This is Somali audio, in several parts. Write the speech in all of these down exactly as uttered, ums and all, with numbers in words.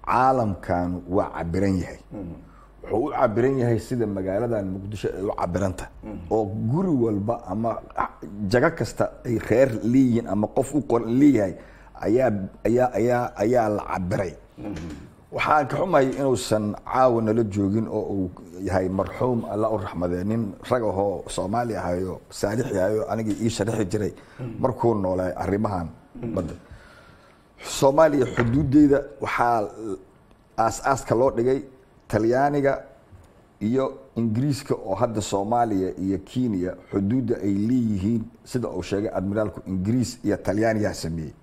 caalamkan waa cabiran yahay wuxuu u cabiran yahay sida magaaladan Muqdisho ay u cabiranta oo guri walba ama jaga kasta ay reer leeyihiin ama qof u qor leeyahay ayaa ayaa ayaa ayaa la cabiray waxaan ka xumahay inuusan caawina la joogin oo uu yahay marxuum Allah u raxmadeenin rag oo Soomaali ahayo saalix ahayo aniga ii sharaxi jiray markuu noolay arrimahan badda Soomaaliya xuduudeeda waxaa aas-aaska loo dhigay Talyaaniga iyo Ingiriiska oo hadda Soomaaliya iyo Kenya xuduuda ay leeyihiin sida uu sheegay admiraalku Ingiriis iyo Talyaaniga sameeyay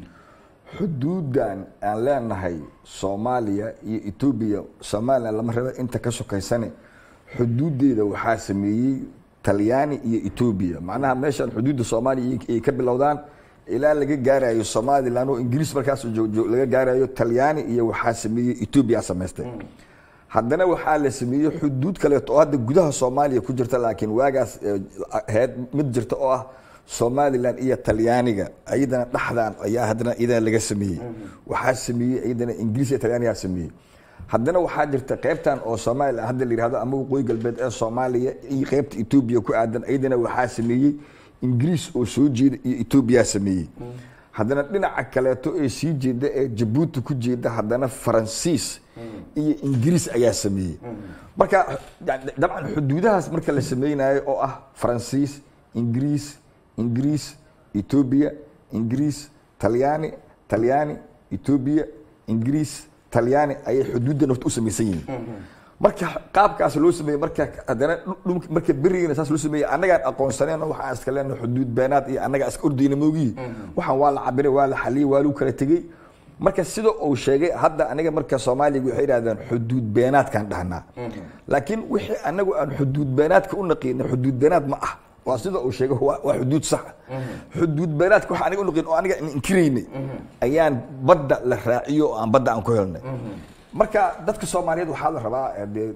xuduudan aan leenahay Soomaaliya iyo Itoobiya Soomaaliya lama rabo inta ka sokaysane xuduudeeda waxaa sameeyay Talyaani iyo Itoobiya macnaha meeshan xuduuda Soomaaliya ay ka bilowdaan ilaa laga gaarayo Soomaaliland oo Ingiriis markaas laga gaarayo Talyaani iyo waxaa sameeyay Itoobiya sameystay haddana waxaa la sameeyay xuduud kale oo hadda gudaha Soomaaliya ku jirta laakiin waagaas heed mid jirta oo ah Somaliland iyo Talyaaniga ayadana dhaxdaan ayaa hadana idin laga sameeyay waxaa sameeyay ayadana Ingiriis iyo Talyaaniga sameeyay haddana waxaa jirta qaybtan oo Soomaaliland hadda la yiraahdo ama waqooyi galbeed ee Soomaaliya iyo qaybta Itoobiya ku aadan ayadana waxaa sameeyay Ingiriis oo soo jeeda iyo Itoobiya sameeyay haddana dhinaca kale oo sii jeeda ee Djibouti ku jeeda haddana Faransiis iyo Ingiriis ayaa sameeyay marka dabcan xuduudahaas marka la sameeynayo oo ah Faransiis Ingiriis Ingiriis Itoobiya Ingiriis Talyaani Talyaani Itoobiya Ingiriis Talyaani ay xuduudda naftu u sameeysan yihiin marka qaabkaas loo sameeyay marka hadana marka bariga saas loo sameeyay anaga aqoonsaneen waxa iska leenahay xuduud beenaad iyo anaga iska ordayna moogi waxaan waa la cabiray waa la xaliyay waa lagu kala tagay marka sida uu sheegay hadda aniga marka Soomaaliga waxay yiraahdaan xuduud beenaad kan dhahnaa laakiin wixii anagu aan xuduud beenaadka u naqeen xuduud beenaad ma ah waa sida uu sheegay waa xuduud sax xuduud beenaadka waxa aniga u naqeen oo aniga inkireynay ayaan badda la raaciyo aan badda aan ku helnay marka dadka Soomaaliyeed waxa la rabaa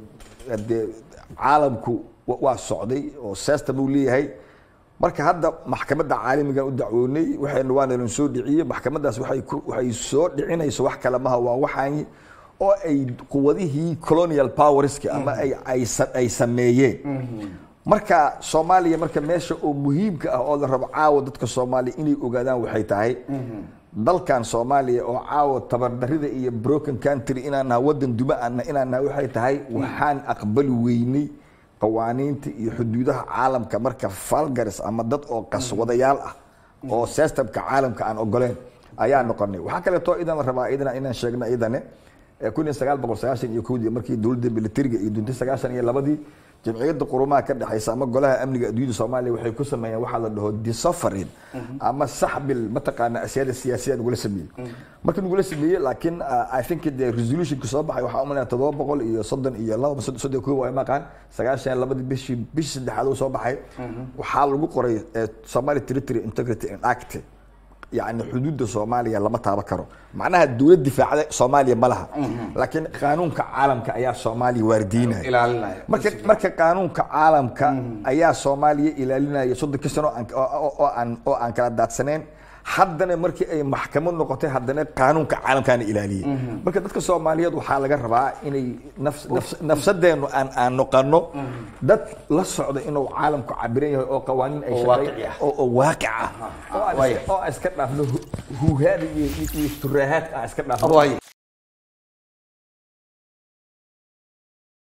ee caalamku waa socday oo system uu leeyahay marka hadda maxkamadda caalamiga u dacwoonay waxayna waan soo dhiciyay maxkamadaas waxay waxay soo dhicinayso wax kale ma waa waxaan oo ay quwadihii colonial powers ama ay ay sameeyeen marka Soomaaliya marka meesha oo muhiimka ah oo la rabo caawa dadka Soomaaliya inay ogaadaan waxay tahay dalkan Soomaaliya oo caawa tabardarida iyo broken country inaan wadan duma aan inaan waxay tahay waxaan aqbal weynay qawaaniinta iyo xuduudaha caalamka marka falgaris ama dad oo qaswadayaal ah oo systemka caalamka aan ogoleen ayaa noqonay waxa kale oo idan la rabaa idan inaan sheegno idane kun iyo sagaal boqol sagaashan iyo kow markii dawladda militariga iyo dunta sagaashan iyo labadii jamciyadda qurumaha ka dhaxaysa ama golaha amniga adduunka Soomaaliya waxay ku sameeyeen waxa la dhaho disafrin ama saxbil mataqaana asiyada siyaasiyaad ugu sameeyay markii ugu sameeyay laakiin I think the resolution ku soo baxay waxa umaleeyaa todoba boqol iyo soddon iyo laba soddon iyo kow ay maqaan sagaashan iyo labadii bishii bishii saddexaad oo soo baxay waxa lagu qoray Somali Territory Integrity Act يعني حدود الصومالية لما تابكروا معناها الدولة الدفاعية الصومالية ملها لكن قانون كعالم كأيا الصومالي واردينه إلى لنا مرك مرك قانون كعالم كأيا الصومالية إلى لنا يصد كسرنا أن أو أن أو أن كلا دات سنين حدنا مرك أي محكمة نقطة حدنا قانون كعالم كان إلهي مرك دتك الصومالية وحالة جربا إني نفس نفس نفس الدين أن أن نقارنه دت لصعد إنه عالم كعبرين أو قوانين أي شيء أو واقعة أو أسكتنا هو هذه يسترهات أسكتنا